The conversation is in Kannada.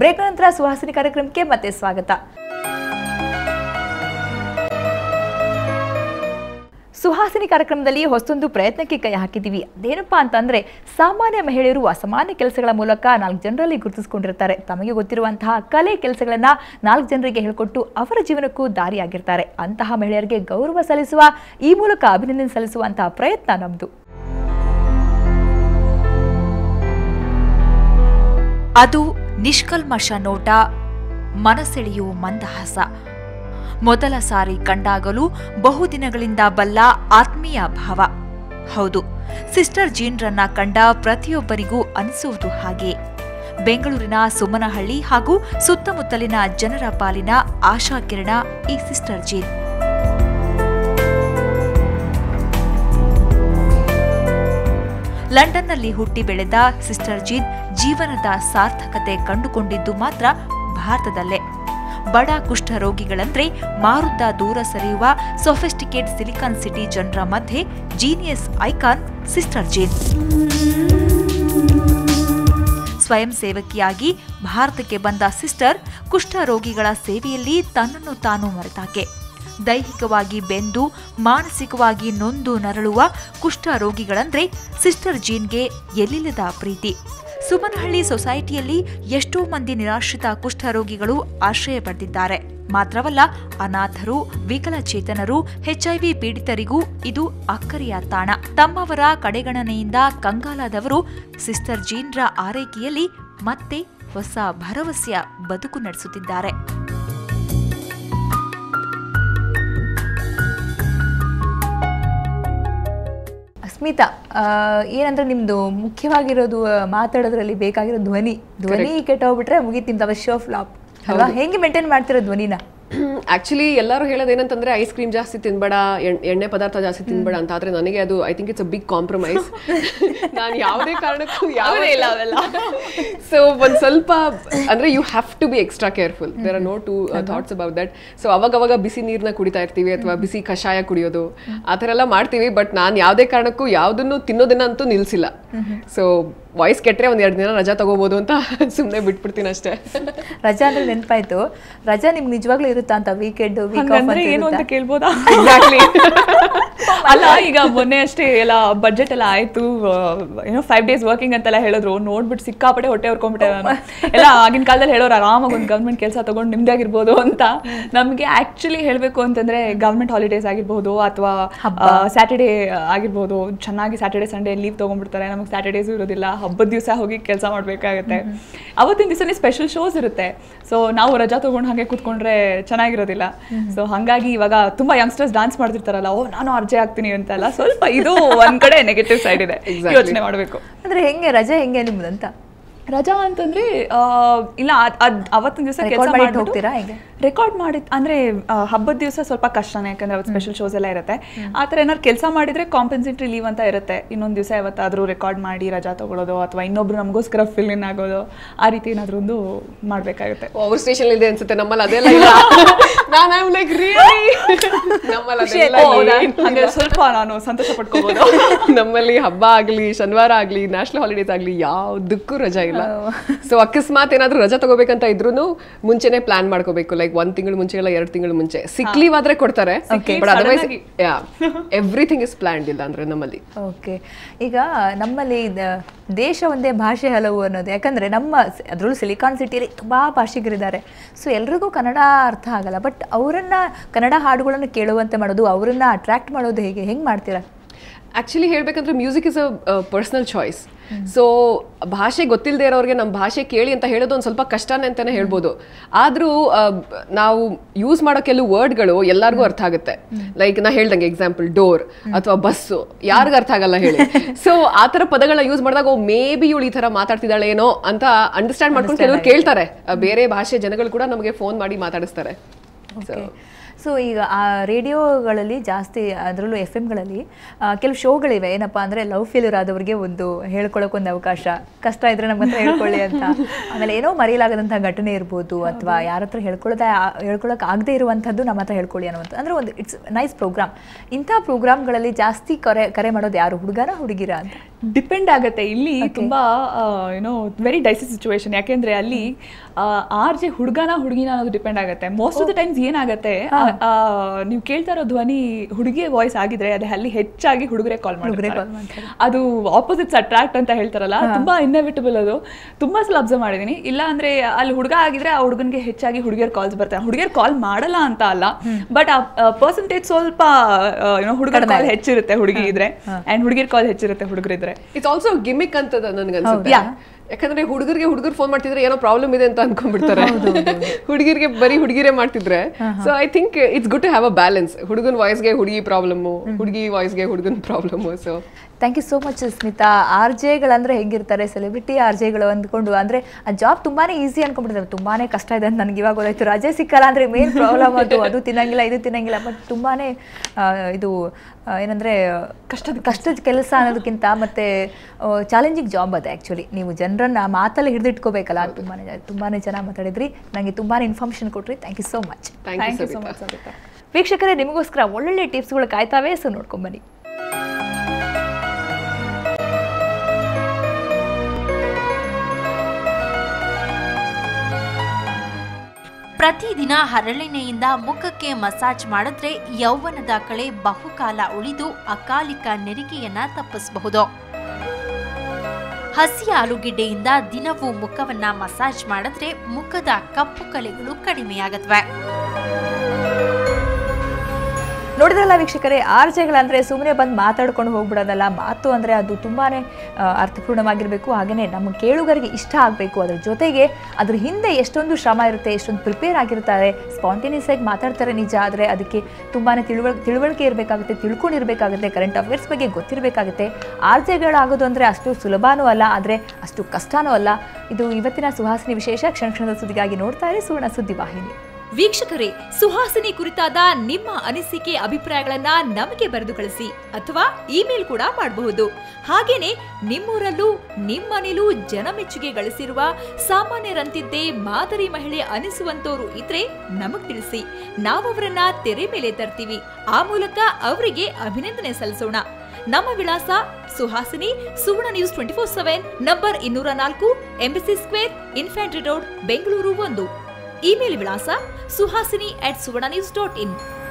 ಬ್ರೇಕ್ ನಂತರ ಸುಹಾಸಿನಿ ಕಾರ್ಯಕ್ರಮಕ್ಕೆ ಮತ್ತೆ ಸ್ವಾಗತ. ಸುಹಾಸಿನಿ ಕಾರ್ಯಕ್ರಮದಲ್ಲಿ ಹೊಸದೊಂದು ಪ್ರಯತ್ನಕ್ಕೆ ಕೈ ಹಾಕಿದ್ದೀವಿ. ಅದೇನಪ್ಪಾ ಅಂತಂದ್ರೆ ಸಾಮಾನ್ಯ ಮಹಿಳೆಯರು ಅಸಾಮಾನ್ಯ ಕೆಲಸಗಳ ಮೂಲಕ 4 ಜನರಲ್ಲಿ ಗುರುತಿಸಿಕೊಂಡಿರ್ತಾರೆ. ತಮಗೆ ಗೊತ್ತಿರುವಂತಹ ಕಲೆ ಕೆಲಸಗಳನ್ನ 4 ಜನರಿಗೆ ಹೇಳಿಕೊಟ್ಟು ಅವರ ಜೀವನಕ್ಕೂ ದಾರಿಯಾಗಿರ್ತಾರೆ. ಅಂತಹ ಮಹಿಳೆಯರಿಗೆ ಗೌರವ ಸಲ್ಲಿಸುವ ಈ ಮೂಲಕ ಅಭಿನಂದನೆ ಸಲ್ಲಿಸುವಂತಹ ಪ್ರಯತ್ನ ನಮ್ದು. ಅದು ನಿಷ್ಕಲ್ಮಶ ನೋಟ, ಮನಸೆಳೆಯುವ ಮಂದಹಾಸ. ಮೊದಲ ಸಾರಿ ಕಂಡಾಗಲೂ ಬಹುದಿನಗಳಿಂದ ಬಲ್ಲ ಆತ್ಮೀಯ ಭಾವ. ಹೌದು, ಸಿಸ್ಟರ್ ಜೀನ್ರನ್ನ ಕಂಡ ಪ್ರತಿಯೊಬ್ಬರಿಗೂ ಅನಿಸುವುದು ಹಾಗೆ. ಬೆಂಗಳೂರಿನ ಸುಮನಹಳ್ಳಿ ಹಾಗೂ ಸುತ್ತಮುತ್ತಲಿನ ಜನರ ಪಾಲಿನ ಆಶಾಕಿರಣ ಈ ಸಿಸ್ಟರ್ ಜೀನ್. ಲಂಡನ್ನಲ್ಲಿ ಹುಟ್ಟಿ ಬೆಳೆದ ಸಿಸ್ಟರ್ ಜೀನ್ ಜೀವನದ ಸಾರ್ಥಕತೆ ಕಂಡುಕೊಂಡಿದ್ದು ಮಾತ್ರ ಭಾರತದಲ್ಲೇ. ಬಡ ಕುಷ್ಠ ರೋಗಿಗಳಂದ್ರೆ ಮಾರುದ್ದ ದೂರ ಸರಿಯುವ ಸೊಫಿಸ್ಟಿಕೇಟ್ ಸಿಲಿಕಾನ್ ಸಿಟಿ ಜನರ ಮಧ್ಯೆ ಜೀನಿಯಸ್ ಐಕಾನ್ ಸಿಸ್ಟರ್ ಜೀನ್. ಸ್ವಯಂ ಸೇವಕಿಯಾಗಿ ಭಾರತಕ್ಕೆ ಬಂದ ಸಿಸ್ಟರ್ ಕುಷ್ಠ ರೋಗಿಗಳ ಸೇವೆಯಲ್ಲಿ ತನ್ನನ್ನು ತಾನು ಮರೆತಾಕೆ. ದೈಹಿಕವಾಗಿ ಬೆಂದು ಮಾನಸಿಕವಾಗಿ ನೊಂದು ನರಳುವ ಕುಷ್ಠ ರೋಗಿಗಳಂದ್ರೆ ಸಿಸ್ಟರ್ ಜೀನ್ಗೆ ಎಲ್ಲಿಲ್ಲದ ಪ್ರೀತಿ. ಸುಮನಹಳ್ಳಿ ಸೊಸೈಟಿಯಲ್ಲಿ ಎಷ್ಟೋ ಮಂದಿ ನಿರಾಶ್ರಿತ ಕುಷ್ಠರೋಗಿಗಳು ಆಶ್ರಯ ಪಡೆದಿದ್ದಾರೆ. ಮಾತ್ರವಲ್ಲ, ಅನಾಥರು, ವಿಕಲಚೇತನರು, HIV ಪೀಡಿತರಿಗೂ ಇದು ಅಕ್ಕರೆಯ ತಾಣ. ತಮ್ಮವರ ಕಡೆಗಣನೆಯಿಂದ ಕಂಗಾಲಾದವರು ಸಿಸ್ಟರ್ ಜೀನ್ರ ಆರೈಕೆಯಲ್ಲಿ ಮತ್ತೆ ಹೊಸ ಭರವಸೆಯ ಬದುಕು ನಡೆಸುತ್ತಿದ್ದಾರೆ. ಸ್ಮಿತಾ, ಏನಂದ್ರೆ ನಿಮ್ದು ಮುಖ್ಯವಾಗಿರೋದು ಮಾತಾಡೋದ್ರಲ್ಲಿ ಬೇಕಾಗಿರೋ ಧ್ವನಿ ಕೆಟ್ಟೋಗ್ಬಿಟ್ರೆ ಮುಗೀತು, ನಿಮ್ದು ಶೋ ಫ್ಲಾಪ್ ಅಲ್ವಾ? ಹೆಂಗೆ ಮೇಂಟೈನ್ ಮಾಡ್ತಿರೋ ಧ್ವನಿನ? ಆಕ್ಚುಲಿ ಎಲ್ಲರೂ ಹೇಳೋದೇನಂತಂದ್ರೆ ಐಸ್ ಕ್ರೀಮ್ ಜಾಸ್ತಿ ತಿನ್ಬೇಡ, ಎಣ್ಣೆ ಪದಾರ್ಥ ಜಾಸ್ತಿ ತಿನ್ಬೇಡ ಅಂತ. ಆದ್ರೆ ನನಗೆ ಅದು I think it's a big compromise. ನಾನು ಯಾವುದೇ ಕಾರಣಕ್ಕೂ ಯಾವುದೇ ಇಲ್ಲ ಅವೆಲ್ಲ. ಸೊ ಒಂದ್ ಸ್ವಲ್ಪ ಅಂದ್ರೆ you have to be extra careful. There are no two thoughts about that. So ಅವಾಗ ಬಿಸಿ ನೀರ್ನ ಕುಡಿತಾ ಇರ್ತೀವಿ ಅಥವಾ ಬಿಸಿ ಕಷಾಯ ಕುಡಿಯೋದು ಆ ಥರ ಎಲ್ಲ ಮಾಡ್ತೀವಿ. ಬಟ್ ನಾನು ಯಾವುದೇ ಕಾರಣಕ್ಕೂ ಯಾವುದನ್ನು ತಿನ್ನೋದನ್ನ ಅಂತೂ ನಿಲ್ಸಿಲ್ಲ. ಸೊ ವಾಯ್ಸ್ ಕೆಟ್ಟರೆ 1-2 ದಿನ ರಜಾ ತಗೋಬಹುದು ಅಂತ ಸುಮ್ಮನೆ ಬಿಟ್ಬಿಡ್ತೀನಿ ಅಷ್ಟೇ. ರಜಾ ಅಂದ್ರೆ ನೆನಪಾಯ್ತು, ರಜಾ ನಿಮ್ಗೆ ನಿಜವಾಗ್ಲೂ ಇರುತ್ತಾ ಅಂತ? ವೀಕೆಂಡ್ ಏನು ಅಂತ ಕೇಳ್ಬೋದಾ? ಅಲ್ಲ, ಈಗ ಮೊನ್ನೆ ಅಷ್ಟೇ ಎಲ್ಲ ಬಜೆಟ್ ಎಲ್ಲ ಆಯ್ತು, ಏನೋ 5 days ವರ್ಕಿಂಗ್ ಅಂತೆಲ್ಲ ಹೇಳಿದ್ರು. ನೋಡ್ಬಿಟ್ಟು ಸಿಕ್ಕಾಪಟ್ಟೆ ಹೊಟ್ಟೆ ಹೊರ್ಕೊಂಡ್ಬಿಟ್ಟೆ ನಾನು. ಎಲ್ಲ ಆಗಿನ ಕಾಲದಲ್ಲಿ ಹೇಳೋರು ಆರಾಮಾಗಿ ಒಂದು ಗವರ್ಮೆಂಟ್ ಕೆಲಸ ತಗೊಂಡು ನಿಮ್ದಾಗಿರ್ಬೋದು ಅಂತ. ನಮಗೆ ಆಕ್ಚುಲಿ ಹೇಳಬೇಕು ಅಂತಂದ್ರೆ ಗವರ್ಮೆಂಟ್ ಹಾಲಿಡೇಸ್ ಆಗಿರ್ಬೋದು ಅಥವಾ ಸ್ಯಾಟರ್ಡೇ ಆಗಿರ್ಬೋದು, ಚೆನ್ನಾಗಿ ಸ್ಯಾಟರ್ಡೇ ಸಂಡೇ ಲೀವ್ ತಗೊಂಡ್ಬಿಡ್ತಾರೆ. ನಮಗೆ ಸ್ಯಾಟರ್ಡೇಸು ಇರೋದಿಲ್ಲ. ಹಬ್ಬದ ದಿವಸ ಹೋಗಿ ಕೆಲಸ ಮಾಡಬೇಕಾಗತ್ತೆ. ಅವತ್ತಿನ ದಿವಸನೇ ಸ್ಪೆಷಲ್ ಶೋಸ್ ಇರುತ್ತೆ. ಸೊ ನಾವು ರಜಾ ತಗೊಂಡು ಹಾಗೆ ಕೂತ್ಕೊಂಡ್ರೆ ಚೆನ್ನಾಗಿರೋದಿಲ್ಲ. ಸೊ ಹಾಗಾಗಿ ಇವಾಗ ತುಂಬಾ ಯಂಗ್ಸ್ಟರ್ಸ್ ಡಾನ್ಸ್ ಮಾಡ್ತಿರ್ತಾರಲ್ಲ, ನಾನು ಅರ್ಜೆ ಆಗ್ತೀನಿ ಅಂತೆಲ್ಲ, ಸ್ವಲ್ಪ ಇದು ಒಂದ್ ಕಡೆ ನೆಗೆಟಿವ್ ಸೈಡ್ ಇದೆ, ಯೋಚನೆ ಮಾಡಬೇಕು. ಅಂದ್ರೆ ಹೆಂಗೆ ರಜೆ ಹೆಂಗೆ ನಿಮ್ದಂತ? ರಜಾ ಅಂತಂದ್ರೆ ಇಲ್ಲ, ಅವತ್ತಿನ ದಿವಸ ಕೆಲಸ ಹೋಗ್ತೀರಾ? ರೆಕಾರ್ಡ್ ಮಾಡಿ ಅಂದ್ರೆ ಹಬ್ಬದ ದಿವಸ ಸ್ವಲ್ಪ ಕಷ್ಟನೇ, ಯಾಕಂದ್ರೆ ಅವತ್ತು ಸ್ಪೆಷಲ್ ಶೋಸ್ ಎಲ್ಲ ಇರುತ್ತೆ. ಆ ಥರ ಏನಾದ್ರು ಕೆಲಸ ಮಾಡಿದ್ರೆ ಕಾಂಪೆನ್ಸೇಟರಿ ಲೀವ್ ಅಂತ ಇರುತ್ತೆ. ಇನ್ನೊಂದು ದಿವಸ ಯಾವತ್ತಾದ್ರೂ ರೆಕಾರ್ಡ್ ಮಾಡಿ ರಜಾ ತಗೊಳ್ಳೋದು ಅಥವಾ ಇನ್ನೊಬ್ರು ನಮಗೋಸ್ಕರ ಫಿಲ್ ಇನ್ ಆಗೋದು, ಆ ರೀತಿ ಏನಾದ್ರು ಒಂದು ಮಾಡ್ಬೇಕಾಗುತ್ತೆ. ಅವ್ರ ಸ್ಟೇಷನ್ ಇದೆ ಅನ್ಸುತ್ತೆ, ನಮ್ಮಲ್ಲಿ ಅದೆಲ್ಲ ಇಲ್ಲ. ಹಂಗೆ ಸ್ವಲ್ಪ ನಾನು ಸಂತೋಷ ಪಡ್ಕೋಬಹುದು. ನಮ್ಮಲ್ಲಿ ಹಬ್ಬ ಆಗ್ಲಿ, ಶನಿವಾರ ಆಗ್ಲಿ, ನ್ಯಾಷನಲ್ ಹಾಲಿಡೇಸ್ ಆಗ್ಲಿ, ಯಾವ್ದಕ್ಕೂ ರಜಾ ಇಲ್ಲ. ಸೊ ಅಕಸ್ಮಾತ್ ಏನಾದ್ರು ರಜಾ ತಗೋಬೇಕಂತ ಇದ್ರು ಮುಂಚೆನೆ ಪ್ಲಾನ್ ಮಾಡ್ಕೋಬೇಕು. ಲೈಕ್ 1 ತಿಂಗಳು ಮುಂಚೆ ಇಲ್ಲ 2 ತಿಂಗಳು ಮುಂಚೆ. ಸಿಕ್ ಲೀವ್ ಆದ್ರೆ ಕೊಡ್ತಾರೆ, but otherwise everything is planned ಇಲ್ಲ ಅಂದ್ರೆ ನಮ್ಮಲ್ಲಿ. ಓಕೆ, ಈಗ ನಮ್ಮಲ್ಲಿ ದೇಶ ಒಂದೇ ಭಾಷೆ ಹಲವು ಅನ್ನೋದು, ಯಾಕಂದ್ರೆ ನಮ್ಮ ಅದರಲ್ಲೂ ಸಿಲಿಕಾನ್ ಸಿಟಿಯಲ್ಲಿ ತುಂಬಾ ಭಾಷಿಗರಿದ್ದಾರೆ. ಸೊ ಎಲ್ರಿಗೂ ಕನ್ನಡ ಅರ್ಥ ಆಗಲ್ಲ. ಬಟ್ ಅವರನ್ನ ಕನ್ನಡ ಹಾಡುಗಳನ್ನು ಕೇಳುವಂತೆ ಮಾಡೋದು, ಅವರನ್ನ ಅಟ್ರಾಕ್ಟ್ ಮಾಡೋದು ಹೆಂಗ್ ಮಾಡ್ತೀರಾ? ಆಕ್ಚುಲಿ ಹೇಳ್ಬೇಕಂದ್ರೆ music is a personal choice. So ಭಾಷೆ ಗೊತ್ತಿಲ್ಲದೆ ಇರೋರಿಗೆ ನಮ್ಮ ಭಾಷೆ ಕೇಳಿ ಅಂತ ಹೇಳೋದು ಒಂದು ಸ್ವಲ್ಪ ಕಷ್ಟನೇ ಅಂತಾನೆ ಹೇಳ್ಬೋದು. ಆದ್ರೂ ನಾವು ಯೂಸ್ ಮಾಡೋ ಕೆಲವು ವರ್ಡ್ಗಳು ಎಲ್ಲರಿಗೂ ಅರ್ಥ ಆಗುತ್ತೆ. ಲೈಕ್ ನಾ ಹೇಳ್ದಂಗೆ ಎಕ್ಸಾಂಪಲ್ ಡೋರ್ ಅಥವಾ ಬಸ್ಸು, ಯಾರಿಗೂ ಅರ್ಥ ಆಗಲ್ಲ ಹೇಳಿ. ಸೊ ಆ ಥರ ಪದಗಳನ್ನ ಯೂಸ್ ಮಾಡಿದಾಗ ಮೇ ಬಿ ಇವಳು ಈ ಥರ ಮಾತಾಡ್ತಿದ್ದಾಳೆ ಏನೋ ಅಂತ ಅಂಡರ್ಸ್ಟ್ಯಾಂಡ್ ಮಾಡ್ಕೊಂಡು ಕೆಲವರು ಕೇಳ್ತಾರೆ. ಬೇರೆ ಭಾಷೆ ಜನಗಳು ಕೂಡ ನಮಗೆ ಫೋನ್ ಮಾಡಿ ಮಾತಾಡಿಸ್ತಾರೆ. ಸೊ ಈಗ ಆ ರೇಡಿಯೋಗಳಲ್ಲಿ ಜಾಸ್ತಿ, ಅದರಲ್ಲೂ FM-ಗಳಲ್ಲಿ ಕೆಲವು ಶೋಗಳಿವೆ. ಏನಪ್ಪ ಅಂದರೆ ಲವ್ ಫೇಲ್ಯೂರ್ ಆದವ್ರಿಗೆ ಒಂದು ಹೇಳ್ಕೊಳ್ಳೋಕೊಂದು ಅವಕಾಶ, ಕಷ್ಟ ಇದ್ರೆ ನಮ್ಮ ಹತ್ರ ಹೇಳ್ಕೊಳ್ಳಿ ಅಂತ. ಆಮೇಲೆ ಏನೋ ಮರೆಯಲಾಗದಂಥ ಘಟನೆ ಇರ್ಬೋದು, ಅಥವಾ ಯಾರ ಹತ್ರ ಹೇಳ್ಕೊಳ್ಳೋಕೆ ಆಗದೆ ಇರುವಂಥದ್ದು ನಮ್ಮ ಹತ್ರ ಹೇಳ್ಕೊಳ್ಳಿ ಅನ್ನುವಂಥ, ಅಂದರೆ ಒಂದು ಇಟ್ಸ್ ನೈಸ್ ಪ್ರೋಗ್ರಾಮ್. ಇಂಥ ಪ್ರೋಗ್ರಾಮ್ಗಳಲ್ಲಿ ಜಾಸ್ತಿ ಕರೆ ಮಾಡೋದು ಯಾರು, ಹುಡುಗರ ಹುಡುಗಿರ ಅಂತ? ಡಿಪೆಂಡ್ ಆಗುತ್ತೆ. ಇಲ್ಲಿ ತುಂಬಾ ಯುನೋ ವೆರಿ ಡೈಸಿ ಸಿಚುವೇಶನ್. ಯಾಕೆಂದ್ರೆ ಅಲ್ಲಿ RJ ಹುಡುಗನ ಹುಡುಗಿನ ಅನ್ನೋದು ಡಿಪೆಂಡ್ ಆಗುತ್ತೆ. ಮೋಸ್ಟ್ ಆಫ್ ದ ಟೈಮ್ಸ್ ಏನಾಗುತ್ತೆ, ನೀವು ಕೇಳ್ತಾ ಇರೋ ಧ್ವನಿ ಹುಡುಗಿಯ ವಾಯ್ಸ್ ಆಗಿದ್ರೆ ಅದೇ ಅಲ್ಲಿ ಹೆಚ್ಚಾಗಿ ಹುಡುಗರೇ ಕಾಲ್ ಮಾಡ್ತಾರೆ. ಅದು ಆಪೋಸಿಟ್ಸ್ ಅಟ್ರಾಕ್ಟ್ ಅಂತ ಹೇಳ್ತಾರಲ್ಲ, ತುಂಬಾ ಇನ್ಎವಿಟಬಲ್. ಅದು ತುಂಬಾ ಸಲ ಅಬ್ಸರ್ವ್ ಮಾಡಿದೀನಿ. ಇಲ್ಲ ಅಂದ್ರೆ ಅಲ್ಲಿ ಹುಡುಗ ಆಗಿದ್ರೆ ಆ ಹುಡುಗನ್ಗೆ ಹೆಚ್ಚಾಗಿ ಹುಡುಗಿಯರ್ ಕಾಲ್ಸ್ ಬರ್ತಾರೆ. ಹುಡುಗಿಯರ್ ಕಾಲ್ ಮಾಡಲ್ಲ ಅಂತ ಅಲ್ಲ, ಬಟ್ ಆ ಪರ್ಸೆಂಟೇಜ್ ಸ್ವಲ್ಪ ಹುಡುಗರ ಕಾಲ್ ಹೆಚ್ಚಿರುತ್ತೆ ಹುಡುಗಿ ಇದ್ರೆ, ಅಂಡ್ ಹುಡುಗಿಯರ್ ಕಾಲ್ ಹೆಚ್ಚಿರುತ್ತೆ ಹುಡುಗರಿದ್ರೆ. ಇಟ್ಸ್ ಆಲ್ಸೋ ಗಿಮಿಕ್ ಅಂತದ ನನ್ಗನ್ಸುತ್ತೆ. ಯಾಕಂದ್ರೆ ಹುಡುಗರು ಫೋನ್ ಮಾಡ್ತಿದ್ರೆ ಏನೋ ಪ್ರಾಬ್ಲಮ್ ಇದೆ ಅಂತ ಅನ್ಕೊಂಡ್ಬಿಡ್ತಾರೆ. ಹುಡುಗಿರಿಗೆ ಬರೀ ಹುಡುಗಿರೇ ಮಾಡ್ತಿದ್ರೆ. So I think it's good to have a balance. ಹುಡುಗನ್ ವಾಯ್ಸ್ಗೆ ಹುಡುಗಿ ಪ್ರಾಬ್ಲಮ್ಮು, ಹುಡುಗಿ ವಾಯ್ಸ್ಗೆ ಹುಡುಗನ್ problem. So thank you so much Smita. RJಗಳಂದ್ರೆ ಹೆಂಗಿರ್ತಾರೆ, ಸೆಲೆಬ್ರಿಟಿ RJಗಳು ಅಂದ್ಕೊಂಡು ಅಂದರೆ ಆ ಜಾಬ್ ತುಂಬಾ ಈಸಿ ಅನ್ಕೊಂಡ್ಬಿಡ್ತಾರೆ. ತುಂಬಾ ಕಷ್ಟ ಇದೆ ಅಂತ ನನಗೆ ಇವಾಗ ಗೊತ್ತಾಯ್ತು. ರಜೆ ಸಿಕ್ಕಲ್ಲ ಅಂದರೆ ಮೇನ್ ಪ್ರಾಬ್ಲಮ್ ಅದು ತಿನ್ನಂಗಿಲ್ಲ ಇದು ತಿನ್ನಂಗಿಲ್ಲ. ಬಟ್ ತುಂಬಾ ಇದು ಏನಂದರೆ ಕಷ್ಟದ ಕೆಲಸ ಅನ್ನೋದಕ್ಕಿಂತ ಮತ್ತು ಚಾಲೆಂಜಿಂಗ್ ಜಾಬ್ ಅದು ಆ್ಯಕ್ಚುಲಿ. ನೀವು ಜನರನ್ನ ಮಾತಲ್ಲಿ ಹಿಡಿದಿಟ್ಕೋಬೇಕಲ್ಲ. ತುಂಬಾ ಚೆನ್ನಾಗಿ ಮಾತಾಡಿದ್ರಿ, ನನಗೆ ತುಂಬಾ ಇನ್ಫಾರ್ಮೇಷನ್ ಕೊಟ್ರಿ. Thank you so much. Thank you so much. ವೀಕ್ಷಕರೇ, ನಿಮಗೋಸ್ಕರ ಒಳ್ಳೊಳ್ಳೆ ಟಿಪ್ಸ್ಗಳು ಕಾಯ್ತಾವೆ. ಸೊ ನೋಡ್ಕೊಂಬನ್ನಿ. ಪ್ರತಿದಿನ ಹರಳೆಣ್ಣೆಯಿಂದ ಮುಖಕ್ಕೆ ಮಸಾಜ್ ಮಾಡಿದ್ರೆ ಯೌವನದ ಕಳೆ ಬಹುಕಾಲ ಉಳಿದು ಅಕಾಲಿಕ ನೆರಿಗೆಯನ್ನ ತಪ್ಪಿಸಬಹುದು. ಹಸಿ ಆಲೂಗೆಡ್ಡೆಯಿಂದ ದಿನವೂ ಮುಖವನ್ನ ಮಸಾಜ್ ಮಾಡಿದ್ರೆ ಮುಖದ ಕಪ್ಪು ಕಲೆಗಳು ಕಡಿಮೆಯಾಗತ್ವೆ. ನೋಡಿದ್ರಲ್ಲ ವೀಕ್ಷಕರೇ, RJಗಳಂದ್ರೆ ಸುಮ್ಮನೆ ಬಂದು ಮಾತಾಡ್ಕೊಂಡು ಹೋಗ್ಬಿಡೋದಲ್ಲ. ಮಾತು ಅಂದರೆ ಅದು ತುಂಬಾ ಅರ್ಥಪೂರ್ಣವಾಗಿರಬೇಕು. ಹಾಗೆಯೇ ನಮ್ಮ ಕೇಳುಗರಿಗೆ ಇಷ್ಟ ಆಗಬೇಕು. ಅದ್ರ ಜೊತೆಗೆ ಅದ್ರ ಹಿಂದೆ ಎಷ್ಟೊಂದು ಶ್ರಮ ಇರುತ್ತೆ, ಎಷ್ಟೊಂದು ಪ್ರಿಪೇರ್ ಆಗಿರ್ತಾರೆ. ಸ್ಪಾಂಟೇನಿಯಸ್ ಆಗಿ ಮಾತಾಡ್ತಾರೆ ನಿಜ, ಆದರೆ ಅದಕ್ಕೆ ತುಂಬಾ ತಿಳುವಳಿಕೆ ಇರಬೇಕಾಗುತ್ತೆ, ತಿಳ್ಕೊಂಡಿರಬೇಕಾಗುತ್ತೆ, ಕರೆಂಟ್ ಅಫೇರ್ಸ್ ಬಗ್ಗೆ ಗೊತ್ತಿರಬೇಕಾಗುತ್ತೆ. RJಗಳಾಗೋದು ಅಂದರೆ ಅಷ್ಟು ಸುಲಭನೂ ಅಲ್ಲ, ಆದರೆ ಅಷ್ಟು ಕಷ್ಟನೂ ಅಲ್ಲ. ಇದು ಇವತ್ತಿನ ಸುಹಾಸಿನಿ ವಿಶೇಷ. ಕ್ಷಣ ಸುದ್ದಿಗಾಗಿ ನೋಡ್ತಾ ಇರಿ ಸುವರ್ಣ ಸುದ್ದಿವಾಹಿನಿ. ವೀಕ್ಷಕರೇ, ಸುಹಾಸಿನಿ ಕುರಿತಾದ ನಿಮ್ಮ ಅನಿಸಿಕೆ ಅಭಿಪ್ರಾಯಗಳನ್ನ ನಮಗೆ ಬರೆದು ಕಳಿಸಿ ಅಥವಾ ಇಮೇಲ್ ಕೂಡ ಮಾಡಬಹುದು. ಹಾಗೇನೆ ನಿಮ್ಮೂರಲ್ಲೂ ನಿಮ್ಮನೇಲೂ ಜನಮೆಚ್ಚುಗೆ ಗಳಿಸಿರುವ ಸಾಮಾನ್ಯರಂತಿದ್ದೇ ಮಾದರಿ ಮಹಿಳೆ ಅನಿಸುವಂತೋರು ಇದ್ರೆ ನಮಗ್ ತಿಳಿಸಿ. ನಾವವರನ್ನ ತೆರೆ ಮೇಲೆ ತರ್ತೀವಿ. ಆ ಮೂಲಕ ಅವರಿಗೆ ಅಭಿನಂದನೆ ಸಲ್ಲಿಸೋಣ. ನಮ್ಮ ವಿಳಾಸ Suhasini, Suvarna news 24/7, number 204, embassy square, infantry road, Bengaluru 1. Email ವಿಳಾಸ suhasini@suvarnanews.in.